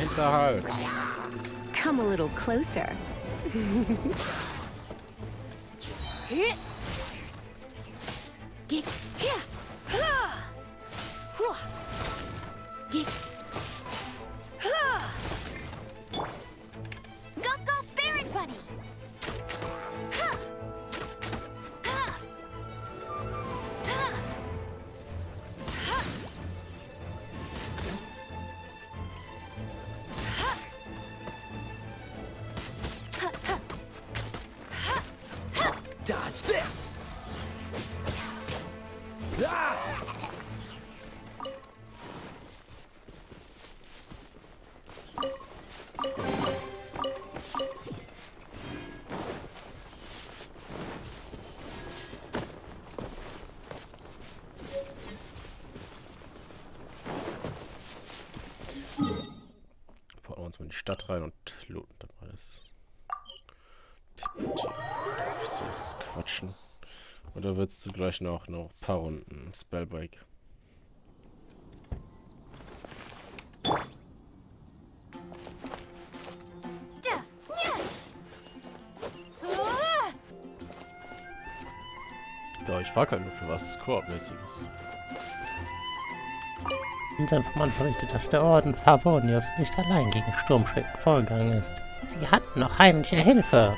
Hinterhalt. Come a little closer. Go, go, Baron Bunny! Dodge this! Ah! Packen wir uns mal in die Stadt rein und looten dann alles. Süß quatschen. Oder willst du gleich noch ein paar Runden Spellbreak? Ja, ich frage halt nur für was Koop-mäßiges. Unser Informant berichtet, dass der Orden Favonius nicht allein gegen Sturmschrecken vorgegangen ist. Sie hatten noch heimliche Hilfe.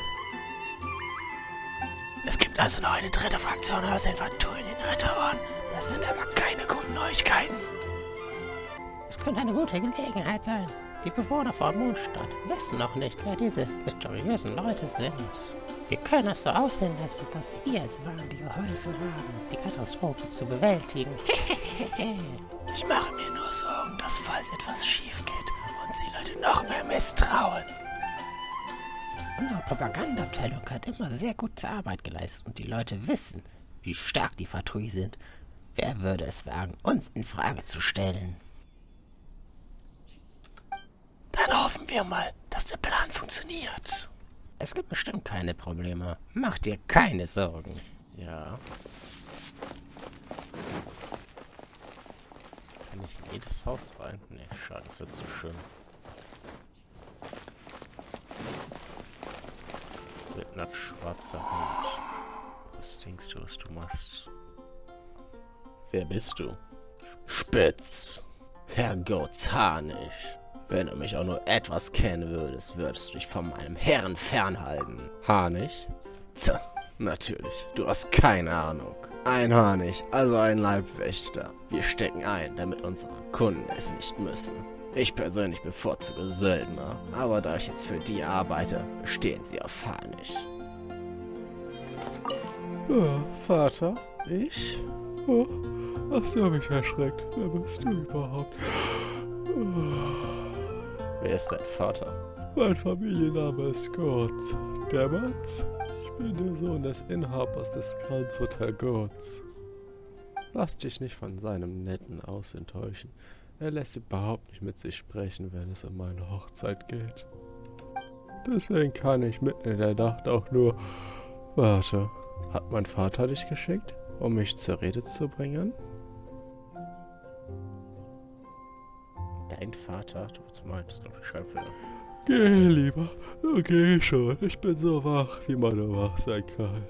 Es gibt also noch eine dritte Fraktion aus Infantur in den Ritterorden. Das sind aber keine guten Neuigkeiten. Es könnte eine gute Gelegenheit sein. Die Bewohner von Mondstadt wissen noch nicht, wer diese mysteriösen Leute sind. Wir können es so aussehen lassen, dass wir es waren, die geholfen haben, die Katastrophe zu bewältigen. Ich mache mir nur Sorgen, dass falls etwas schief geht, uns die Leute noch mehr misstrauen. Unsere Propagandaabteilung hat immer sehr gute Arbeit geleistet und die Leute wissen, wie stark die Fatui sind. Wer würde es wagen, uns in Frage zu stellen? Dann hoffen wir mal, dass der Plan funktioniert. Es gibt bestimmt keine Probleme. Mach dir keine Sorgen. Ja. Kann ich in jedes Haus rein? Nee, schade, das wird zu schön. Das wird ein schwarzer Hund. Was denkst du, was du machst? Wer bist du? Spitz. Herrgott Harnisch. Wenn du mich auch nur etwas kennen würdest, würdest du dich von meinem Herrn fernhalten. Harnisch? Tja, natürlich. Du hast keine Ahnung. Ein Harnisch, also ein Leibwächter. Wir stecken ein, damit unsere Kunden es nicht müssen. Ich persönlich bevorzuge Söldner, aber da ich jetzt für die arbeite, bestehen sie auf Harnisch. Oh, Vater? Ich? Oh, hast du mich erschreckt? Wer bist du überhaupt? Oh. Wer ist dein Vater? Mein Familienname ist Gurz. Dämmert's? Ich bin der Sohn des Inhabers des Grand Hotel Gurz. Lass dich nicht von seinem netten Aus enttäuschen. Er lässt überhaupt nicht mit sich sprechen, wenn es um meine Hochzeit geht. Deswegen kann ich mitten in der Nacht auch nur... Warte, hat mein Vater dich geschickt, um mich zur Rede zu bringen? Dein Vater? Du meinst, glaube ich, Schreibfehler. Geh lieber, geh schon. Ich bin so wach, wie man nur wach sein kann.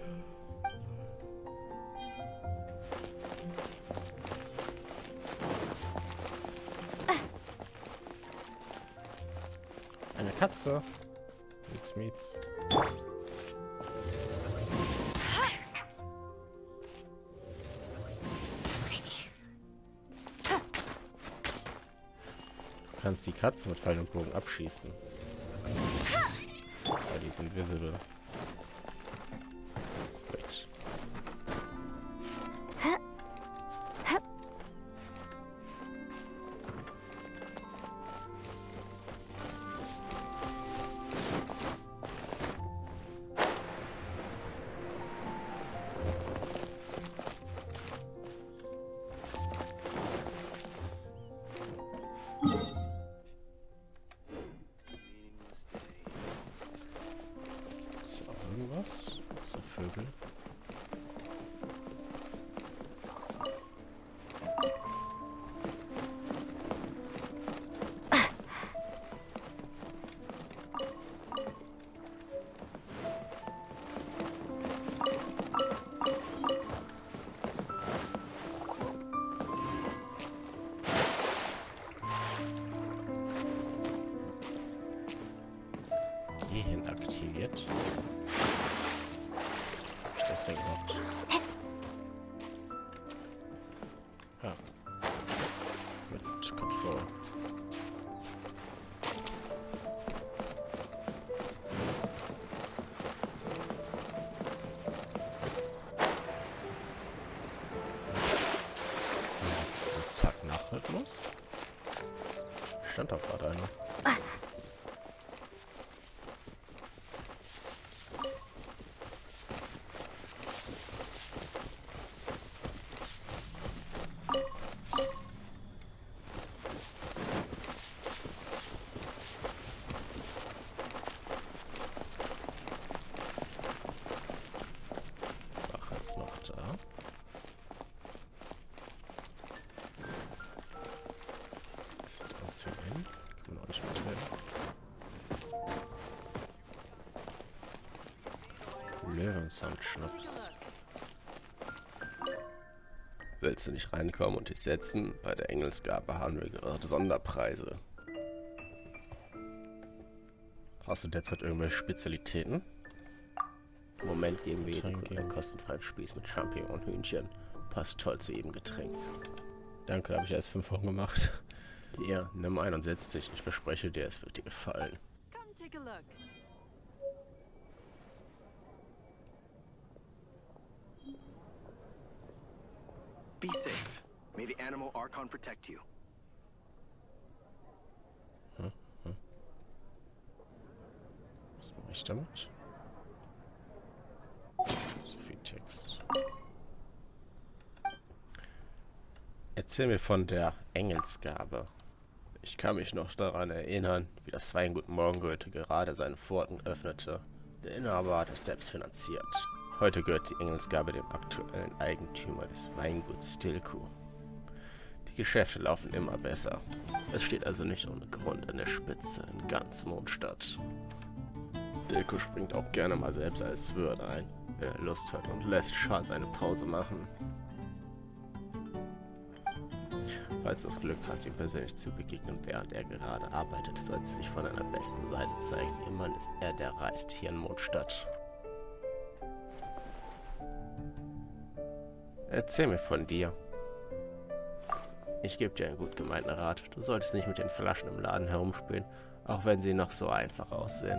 Eine Katze. Nix Miets. Du kannst die Katzen mit Pfeil und Bogen abschießen. Weil die sind visible. Wait. Ist da irgendwas? Ist da Vögel? das Ding macht. Ja. Mit Control. Dieses Zack-Nach-Rhythmus. Stand doch gerade einer. Ach, ist noch da. Sieht aus wie ein. Kann man auch nicht mitreden. Löwensound-Schnaps. Willst du nicht reinkommen und dich setzen? Bei der Engelsgabe haben wir gerade Sonderpreise. Hast du derzeit irgendwelche Spezialitäten? Im Moment geben wir jedem Kunden einen kostenfreien Spieß mit Champignon-Hühnchen. Passt toll zu jedem Getränk. Danke, da habe ich erst 5 Wochen gemacht. Hier, nimm ein und setz dich. Ich verspreche dir, es wird dir gefallen. Come take a look. Be safe. May the animal Archon protect you. Was mache ich damit? So viel Text. Erzähl mir von der Engelsgabe. Ich kann mich noch daran erinnern, wie das Weingut Morgengoethe gerade seine Pforten öffnete. Der Inhaber hat es selbst finanziert. Heute gehört die Engelsgabe dem aktuellen Eigentümer des Weinguts Stilco. Die Geschäfte laufen immer besser. Es steht also nicht ohne Grund an der Spitze in ganz Mondstadt. Stilco springt auch gerne mal selbst als Wirt ein, wenn er Lust hat, und lässt Charles eine Pause machen. Falls du das Glück hast, ihm persönlich zu begegnen, während er gerade arbeitet, sollst du dich von deiner besten Seite zeigen. Immerhin ist er, der reist hier in Mondstadt. Erzähl mir von dir. Ich gebe dir einen gut gemeinten Rat. Du solltest nicht mit den Flaschen im Laden herumspielen, auch wenn sie noch so einfach aussehen.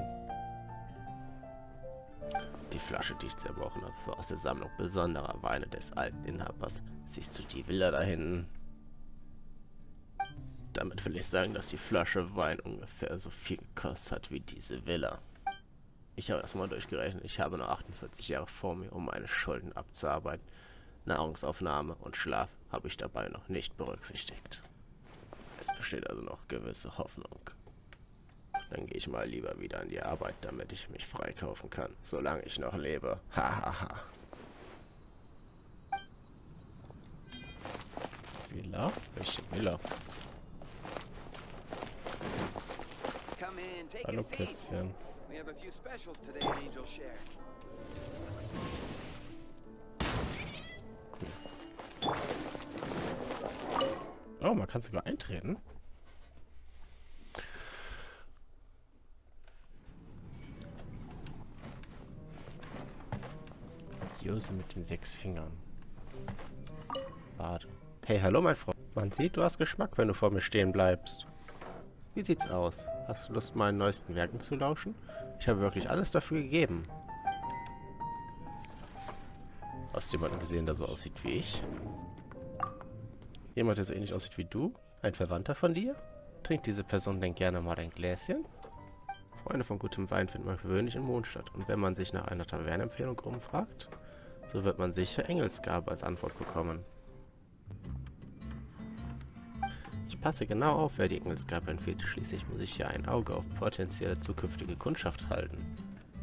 Die Flasche, die ich zerbrochen habe, war aus der Sammlung besonderer Weine des alten Inhabers. Siehst du die Villa da hinten? Damit will ich sagen, dass die Flasche Wein ungefähr so viel gekostet hat wie diese Villa. Ich habe das mal durchgerechnet. Ich habe nur 48 Jahre vor mir, um meine Schulden abzuarbeiten. Nahrungsaufnahme und Schlaf habe ich dabei noch nicht berücksichtigt. Es besteht also noch gewisse Hoffnung. Dann gehe ich mal lieber wieder an die Arbeit, damit ich mich freikaufen kann, solange ich noch lebe. Hahaha. Villa? Welche Villa? Come in, take Hallo a seat. Kätzchen. We have a few specials today, Angel Share. Oh, man kann sogar eintreten. Jose mit den 6 Fingern. Bade. Hey, hallo mein Freund. Man sieht, du hast Geschmack, wenn du vor mir stehen bleibst. Wie sieht's aus? Hast du Lust, meinen neuesten Werken zu lauschen? Ich habe wirklich alles dafür gegeben. Hast du jemanden gesehen, der so aussieht wie ich? Jemand, der so ähnlich aussieht wie du? Ein Verwandter von dir? Trinkt diese Person denn gerne mal ein Gläschen? Freunde von gutem Wein findet man gewöhnlich in Mondstadt. Und wenn man sich nach einer Tavernenempfehlung umfragt, so wird man sicher Engelsgabe als Antwort bekommen. Ich passe genau auf, wer die Engelsgabe empfiehlt. Schließlich muss ich ja ein Auge auf potenzielle zukünftige Kundschaft halten.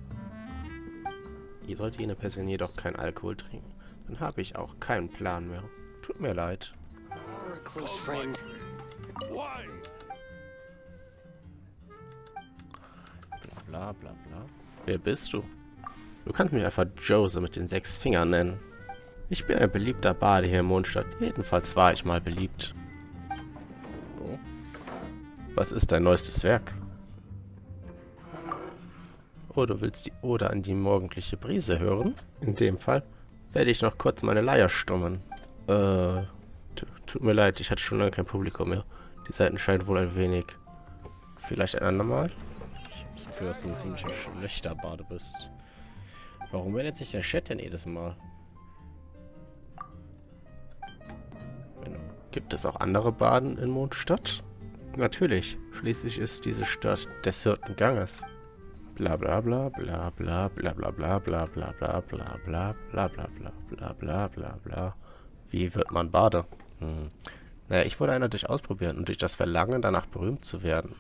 Sollte jene Person jedoch keinen Alkohol trinken, dann habe ich auch keinen Plan mehr. Tut mir leid. We're a close friend. Bla bla bla. Wer bist du? Du kannst mich einfach Jose mit den 6 Fingern nennen. Ich bin ein beliebter Bade hier in Mondstadt. Jedenfalls war ich mal beliebt. Oh. Was ist dein neuestes Werk? Oh, du willst die Ode an die morgendliche Brise hören? In dem Fall werde ich noch kurz meine Leier stummen. Tut mir leid, ich hatte schon lange kein Publikum mehr. Die Seiten scheinen wohl ein wenig... Vielleicht ein andermal? Ich habe das Gefühl, dass du ein ziemlich schlechter Bade bist. Warum wendet sich der Chat denn jedes Mal? Gibt es auch andere Baden in Mondstadt? Natürlich. Schließlich ist diese Stadt des 4. Ganges. Bla bla bla bla bla bla bla bla bla bla bla bla bla bla bla bla bla bla bla bla. Wie wird man Bade? Naja, ich wollte einer ausprobieren und durch das Verlangen danach berühmt zu werden.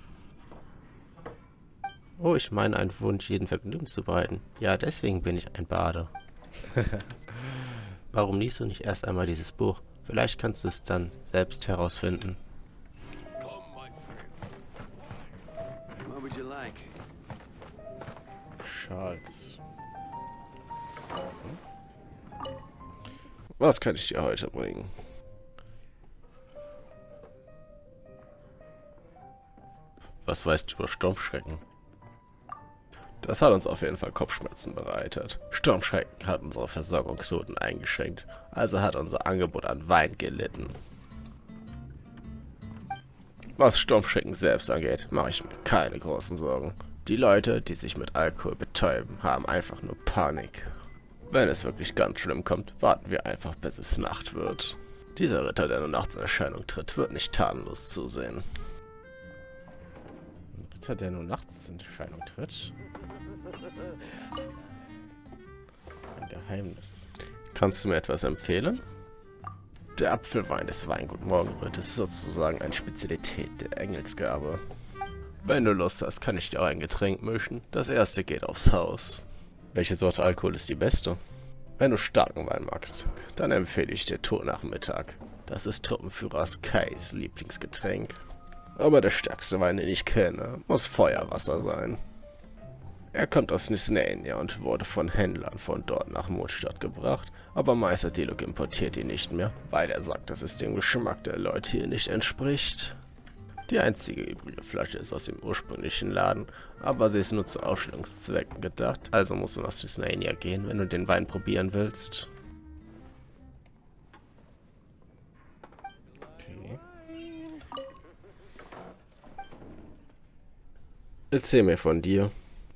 Oh, ich meine einen Wunsch, jeden Vergnügen zu bereiten. Ja, deswegen bin ich ein Bade. Warum liest du nicht erst einmal dieses Buch? Vielleicht kannst du es dann selbst herausfinden. Charles. Was kann ich dir heute bringen? Was weißt du über Sturmschrecken? Das hat uns auf jeden Fall Kopfschmerzen bereitet. Sturmschrecken hat unsere Versorgungsrouten eingeschränkt, also hat unser Angebot an Wein gelitten. Was Sturmschrecken selbst angeht, mache ich mir keine großen Sorgen. Die Leute, die sich mit Alkohol betäuben, haben einfach nur Panik. Wenn es wirklich ganz schlimm kommt, warten wir einfach, bis es Nacht wird. Dieser Ritter, der nur nachts in Erscheinung tritt, wird nicht tatenlos zusehen. Ein Ritter, der nur nachts in Erscheinung tritt? Ein Geheimnis. Kannst du mir etwas empfehlen? Der Apfelwein des Weingut Morgenröt ist sozusagen eine Spezialität der Engelsgabe. Wenn du Lust hast, kann ich dir auch ein Getränk mischen. Das erste geht aufs Haus. Welche Sorte Alkohol ist die beste? Wenn du starken Wein magst, dann empfehle ich dir Tod nach Mittag. Das ist Truppenführers Kais Lieblingsgetränk. Aber der stärkste Wein, den ich kenne, muss Feuerwasser sein. Er kommt aus Nysnania und wurde von Händlern von dort nach Mondstadt gebracht, aber Meister Diluc importiert ihn nicht mehr, weil er sagt, dass es dem Geschmack der Leute hier nicht entspricht. Die einzige übrige Flasche ist aus dem ursprünglichen Laden, aber sie ist nur zu Ausstellungszwecken gedacht, also musst du nach Nysnania gehen, wenn du den Wein probieren willst. Okay. Erzähl mir von dir.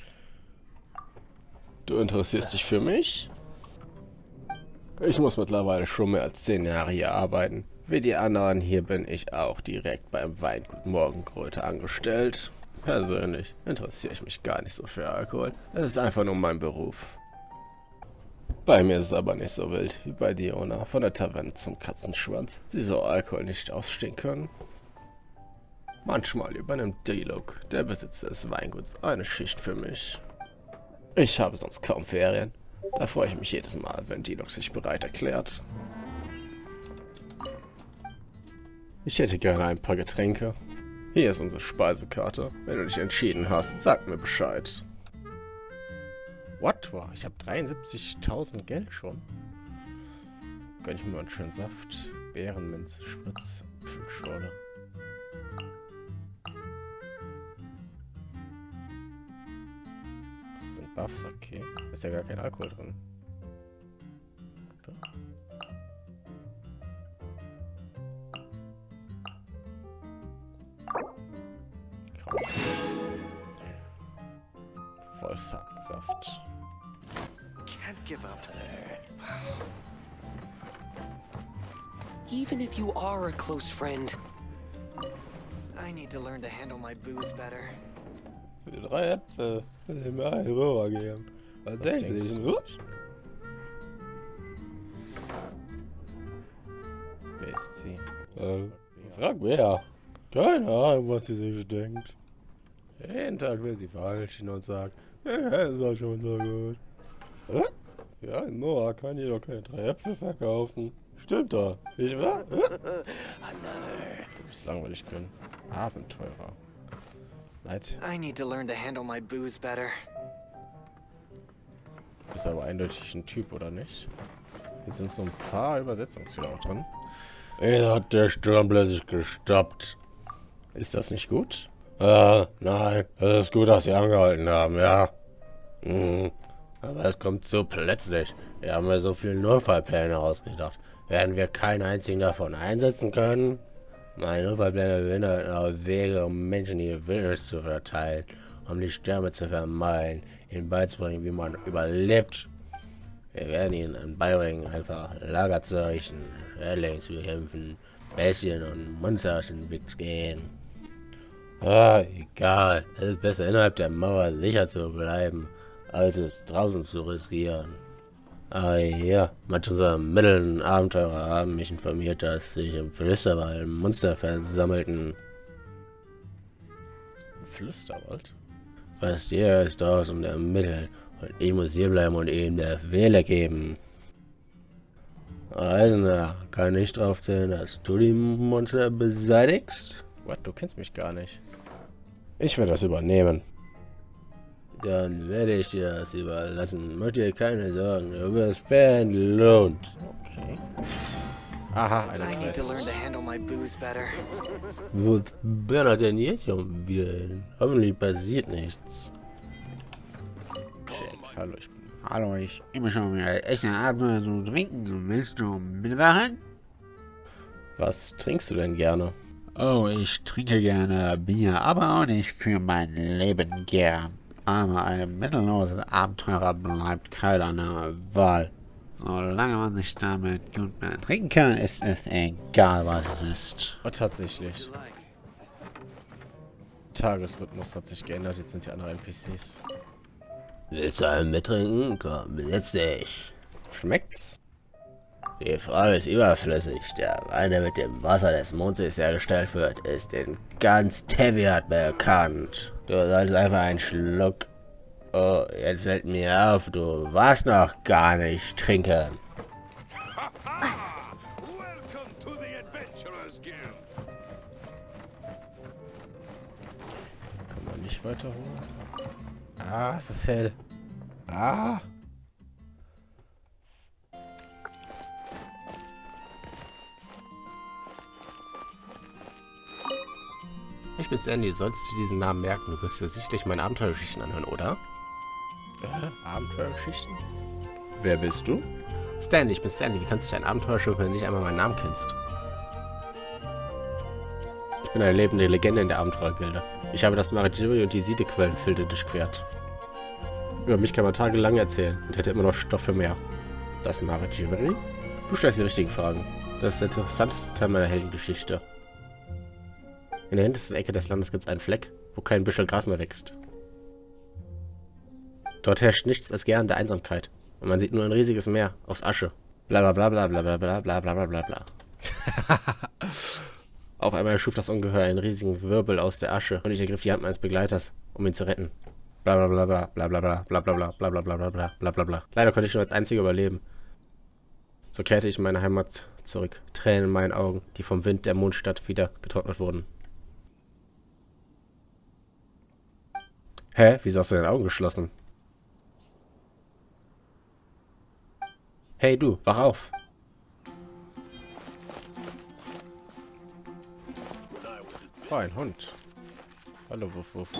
Du interessierst dich für mich? Ich muss mittlerweile schon mehr als 10 Jahre hier arbeiten. Wie die anderen hier bin ich auch direkt beim Weingut Morgenröt angestellt. Persönlich interessiere ich mich gar nicht so für Alkohol. Es ist einfach nur mein Beruf. Bei mir ist es aber nicht so wild wie bei Diona von der Taverne zum Katzenschwanz. Sie soll Alkohol nicht ausstehen können. Manchmal übernimmt Diluc, der Besitzer des Weinguts, eine Schicht für mich. Ich habe sonst kaum Ferien. Da freue ich mich jedes Mal, wenn Diluc sich bereit erklärt. Ich hätte gerne ein paar Getränke. Hier ist unsere Speisekarte. Wenn du dich entschieden hast, sag mir Bescheid. What? Wow, ich habe 73.000 Geld schon. Gönn ich mir mal einen schönen Saft. Beerenminze, Spritz, Apfelschorle. Das sind Buffs, okay. Ist ja gar kein Alkohol drin. Oder? Wolfshakensaft. Can't give up. Even if you are a close friend, I need to learn to handle my booze better. Für 3 Äpfel. Das ist mir ein Rohr geben. Was denkst du? Wer ist sie? Frag wer. Keine Ahnung, was sie sich denkt. Jeden Tag will sie verhalten und sagt, ja, ist doch schon so gut. Was? Ja, in Noah kann jedoch keine 3 Äpfel verkaufen. Stimmt doch, nicht wahr? Du bist langweilig können. Abenteurer. Leid. I need to learn to handle my booze better. Du bist aber eindeutig ein Typ, oder nicht? Hier sind so ein paar Übersetzungsfehler auch drin. Wen hat der Sturm plötzlich gestoppt? Ist das nicht gut? Nein. Es ist gut, dass sie angehalten haben, ja. Aber es kommt so plötzlich. Wir haben ja so viele Notfallpläne ausgedacht. Werden wir keinen einzigen davon einsetzen können? Meine Notfallpläne behindern Wege, um Menschen ihr Wildnis zu verteilen, um die Stürme zu vermeiden, ihnen beizubringen, wie man überlebt. Wir werden ihnen beibringen, einfach Lager zu errichten, Schädlinge zu bekämpfen, Bestien und Monster aus dem Weg zu gehen. Egal. Es ist besser, innerhalb der Mauer sicher zu bleiben, als es draußen zu riskieren. Ja, manche unserer mittleren Abenteurer haben mich informiert, dass sich im Flüsterwald Monster versammelten. Flüsterwald? Fast jeder ist draußen der Mittel und ich muss hier bleiben und ihnen der Fehler geben. Reisender, kann ich drauf zählen, dass du die Monster beseitigst? Was? Du kennst mich gar nicht. Ich werde das übernehmen. Dann werde ich dir das überlassen. Mach dir keine Sorgen, du wirst fair entlohnt. Okay. Aha, eine I need to learn Quest. to handle my booze better. Wo Bernhard denn jetzt schon wieder hin? Hoffentlich passiert nichts. Check. Hallo, ich bin... Hallo, ich bin schon wieder echt eine Art mal zu trinken. Willst du mitmachen? Was trinkst du denn gerne? Oh, ich trinke gerne Bier, aber auch nicht für mein Leben gern. Aber ein mittelloser Abenteurer bleibt keiner Wahl. Solange man sich damit gut betrinken kann, ist es egal, was es ist. Oh, tatsächlich. Tagesrhythmus hat sich geändert, jetzt sind die anderen NPCs. Willst du einen mittrinken? Komm, setz dich. Schmeckt's? Die Frage ist überflüssig. Der Wein, der mit dem Wasser des Mondsees hergestellt wird, ist in ganz Teviat bekannt. Du solltest einfach einen Schluck... Oh, jetzt fällt mir auf, du warst noch gar nicht trinken. Welcome to the Adventurers Guild. Kann man nicht weiter hoch? Ah, es ist hell. Ah! Ich bin Sandy, sollst du diesen Namen merken? Du wirst dir sicherlich meine Abenteuergeschichten anhören, oder? Abenteuergeschichten? Wer bist du? Stanley, ich bin Stanley. Wie kannst du dich ein Abenteuer schreiben, wenn du nicht einmal meinen Namen kennst? Ich bin eine lebende Legende in der Abenteuergilde. Ich habe das Maragiri und die Siede-Quellenfilde durchquert. Über mich kann man tagelang erzählen und hätte immer noch Stoff für mehr. Das Maragiri? Du stellst die richtigen Fragen. Das ist der interessanteste Teil meiner Heldengeschichte. In der hintersten Ecke des Landes gibt es einen Fleck, wo kein Büschel Gras mehr wächst. Dort herrscht nichts als gärende Einsamkeit. Und man sieht nur ein riesiges Meer aus Asche. Bla bla bla bla bla bla bla bla bla bla bla. Auf einmal schuf das Ungeheuer einen riesigen Wirbel aus der Asche und ich ergriff die Hand meines Begleiters, um ihn zu retten. Bla bla bla bla bla bla bla bla bla bla bla bla bla bla bla bla bla. Leider konnte ich nur als einziger überleben. So kehrte ich in meine Heimat zurück. Tränen in meinen Augen, die vom Wind der Mondstadt wieder getrocknet wurden. Hä? Wieso hast du deine Augen geschlossen? Hey du, wach auf! Oh, ein Hund. Hallo, Wuff, Wuff.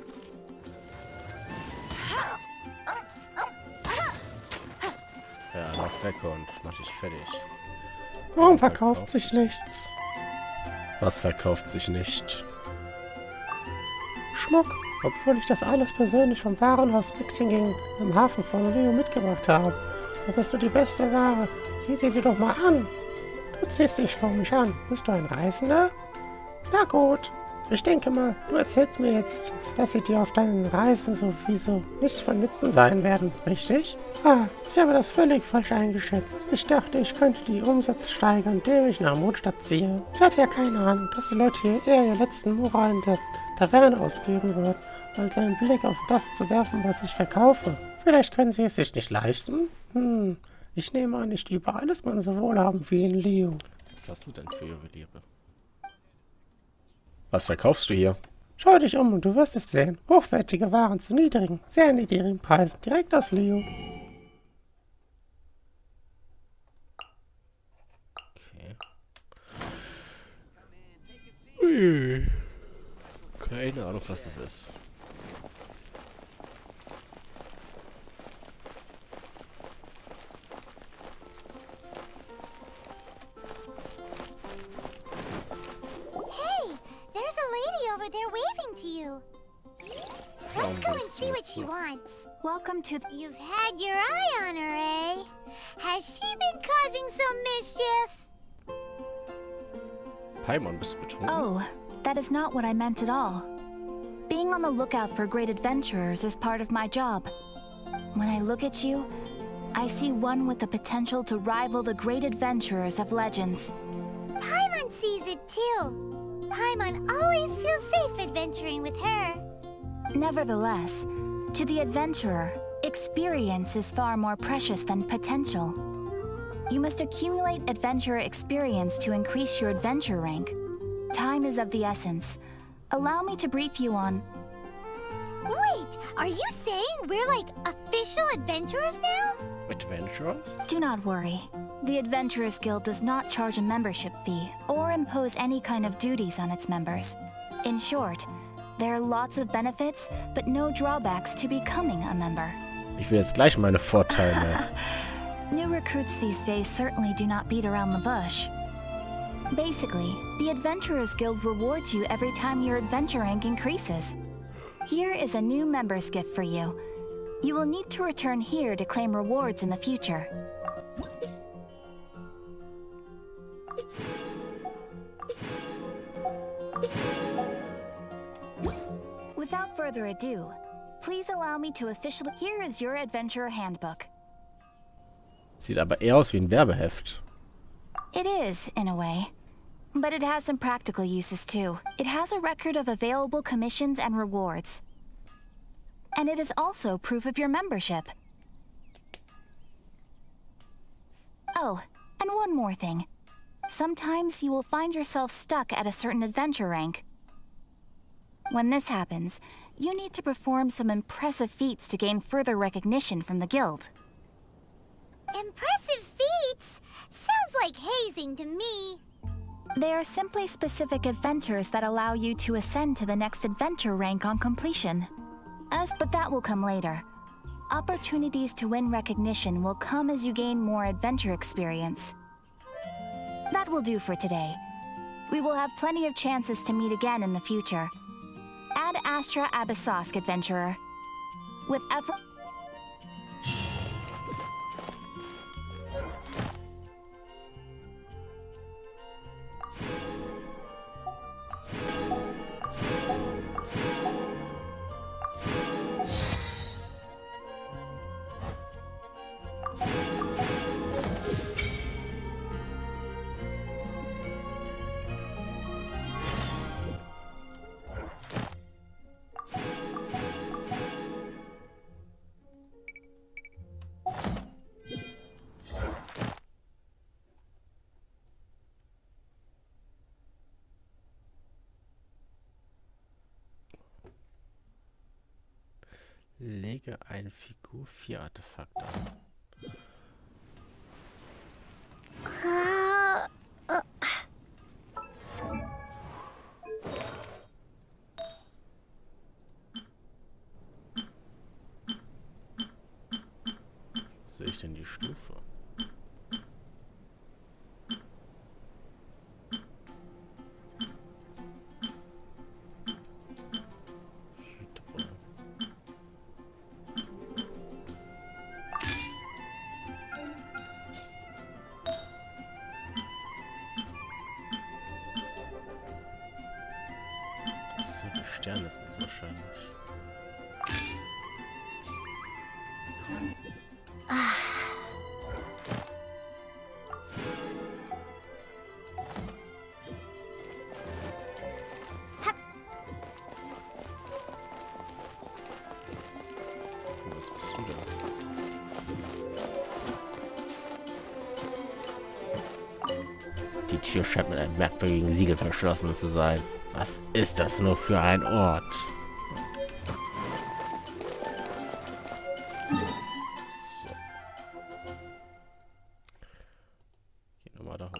Ja, lauf weg, Hund. Mach dich fertig. Warum verkauft sich nichts? Was verkauft sich nicht? Schmuck, obwohl ich das alles persönlich vom Warenhaus Mixing im Hafen von Rio mitgebracht habe. Das ist nur die beste Ware. Sieh sie dir doch mal an. Du ziehst dich komisch an. Bist du ein Reisender? Na gut. Ich denke mal, du erzählst mir jetzt, dass sie dir auf deinen Reisen sowieso nichts von Nutzen sein werden, richtig? Ah, ich habe das völlig falsch eingeschätzt. Ich dachte, ich könnte die Umsatz steigern, indem ich nach Mondstadt ziehe. Ich hatte ja keine Ahnung, dass die Leute hier eher ihr letzten Mora in der Taverne ausgeben würden, als einen Blick auf das zu werfen, was ich verkaufe. Vielleicht können sie es sich nicht leisten? Ich nehme an, nicht überall ist man so wohlhabend wie in Leo. Was hast du denn für Juweliere? Was verkaufst du hier? Schau dich um und du wirst es sehen. Hochwertige Waren zu niedrigen, sehr niedrigen Preisen, direkt aus Leo. Okay. Ui. Keine Ahnung, was das ist. once. Welcome to... You've had your eye on her, eh? Has she been causing some mischief? Paimon, bist du betrunken? Oh, that is not what I meant at all. Being on the lookout for great adventurers is part of my job. When I look at you, I see one with the potential to rival the great adventurers of legends. Paimon sees it too. Paimon always feels safe adventuring with her. Nevertheless, to the adventurer, experience is far more precious than potential. You must accumulate adventurer experience to increase your adventure rank. Time is of the essence. Allow me to brief you on... Wait, are you saying we're like official adventurers now? Adventurers? Do not worry. The Adventurers Guild does not charge a membership fee or impose any kind of duties on its members. In short, there are lots of benefits, but no drawbacks to becoming a member. Ich will jetzt gleich meine Vorteile. New recruits these days certainly do not beat around the bush. Basically, the Adventurers Guild rewards you every time your adventure rank increases. Here is a new member's gift for you. You will need to return here to claim rewards in the future. Without further ado, please allow me to officially... Here is your Adventurer Handbook. Sieht aber eher aus wie ein Werbeheft. It is, in a way. But it has some practical uses too. It has a record of available commissions and rewards. And it is also proof of your membership. Oh, and one more thing. Sometimes you will find yourself stuck at a certain adventure rank. When this happens, you need to perform some impressive feats to gain further recognition from the guild. Impressive feats? Sounds like hazing to me. They are simply specific adventures that allow you to ascend to the next adventure rank on completion. But that will come later. Opportunities to win recognition will come as you gain more adventure experience. That will do for today. We will have plenty of chances to meet again in the future. Ad Astra Abyssosk, adventurer. With effort... Lege eine Figur 4 Artefakte an. Sehe ich denn die Stufe? Sterne sind es wahrscheinlich. Was bist du denn? Die Tür scheint mit einem merkwürdigen Siegel verschlossen zu sein. Was ist das nur für ein Ort? So. Gehen wir mal da hoch.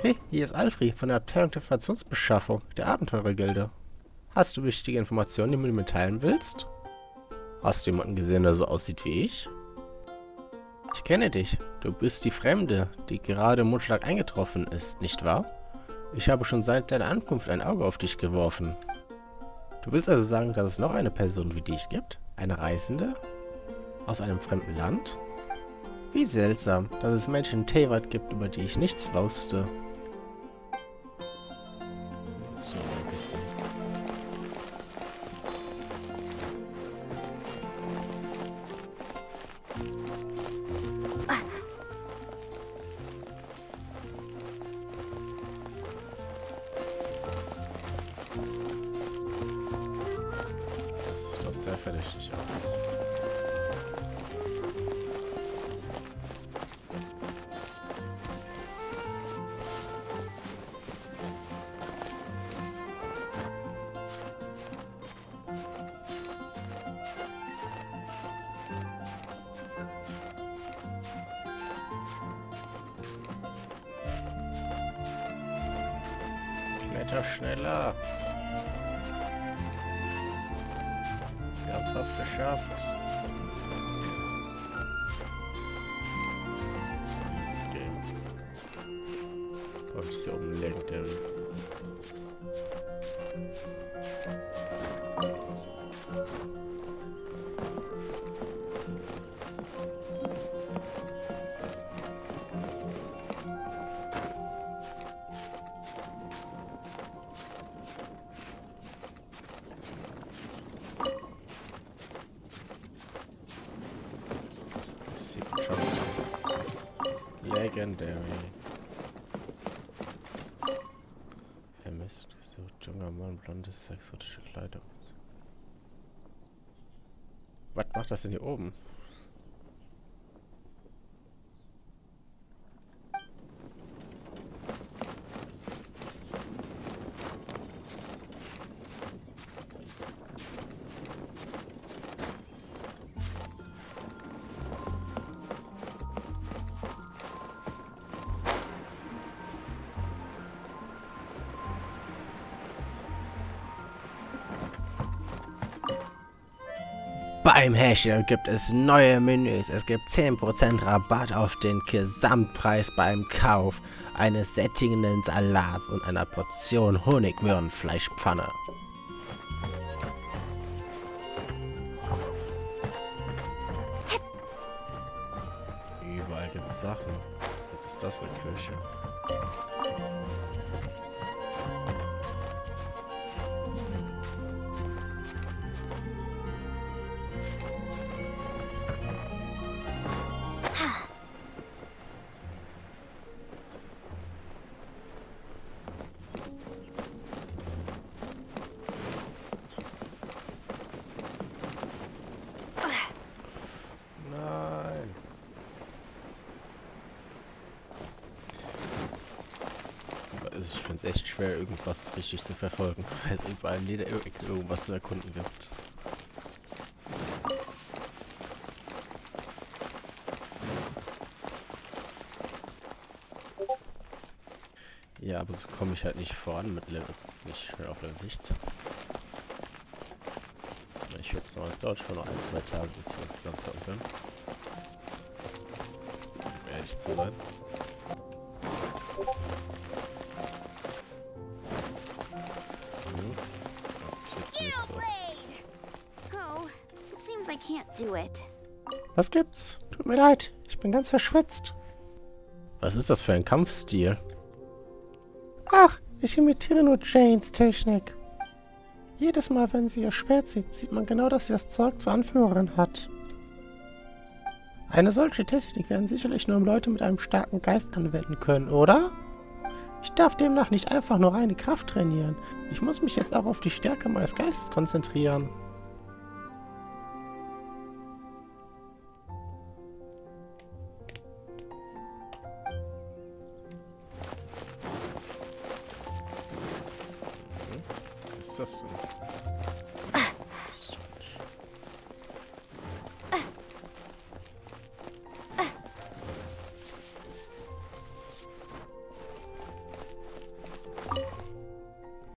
Hey, hier ist Alfred von der Abteilung der Informationsbeschaffung der Abenteurergilde. Hast du wichtige Informationen, die du mir mitteilen willst? Hast du jemanden gesehen, der so aussieht wie ich? Ich kenne dich. Du bist die Fremde, die gerade im Mondschlag eingetroffen ist, nicht wahr? Ich habe schon seit deiner Ankunft ein Auge auf dich geworfen. Du willst also sagen, dass es noch eine Person wie dich gibt? Eine Reisende? Aus einem fremden Land? Wie seltsam, dass es Menschen in Teyvat gibt, über die ich nichts wusste. So ein bisschen. Das sieht doch sehr verdächtig aus. Kletter schneller. Wir haben es fast geschafft. Easy Game. Brauche ich sie oben Legendary. Legendary. Vermisst. So, junger Mann, blondes, exotische Kleidung. Was macht das denn hier oben? Beim Hersteller gibt es neue Menüs. Es gibt 10% Rabatt auf den Gesamtpreis beim Kauf eines sättigenden Salats und einer Portion Honigmöhrenfleischpfanne. Überall gibt es Sachen. Was ist das für eine Kirche? Ich finde es echt schwer, irgendwas richtig zu verfolgen, weil es überall in jeder Ecke irgendwas zu erkunden gibt. Ja, aber so komme ich halt nicht voran mit Level, nicht schnell auf Level 16. Ich würde es noch, es dauert schon noch 1-2 Tage, bis wir uns zusammen zocken können. Um ehrlich zu sein. Was gibt's? Tut mir leid, ich bin ganz verschwitzt. Was ist das für ein Kampfstil? Ach, ich imitiere nur Janes Technik. Jedes Mal, wenn sie ihr Schwert sieht, sieht man genau, dass sie das Zeug zur Anführerin hat. Eine solche Technik werden sicherlich nur Leute mit einem starken Geist anwenden können, oder? Ich darf demnach nicht einfach nur reine Kraft trainieren. Ich muss mich jetzt auch auf die Stärke meines Geistes konzentrieren. Was ist das so?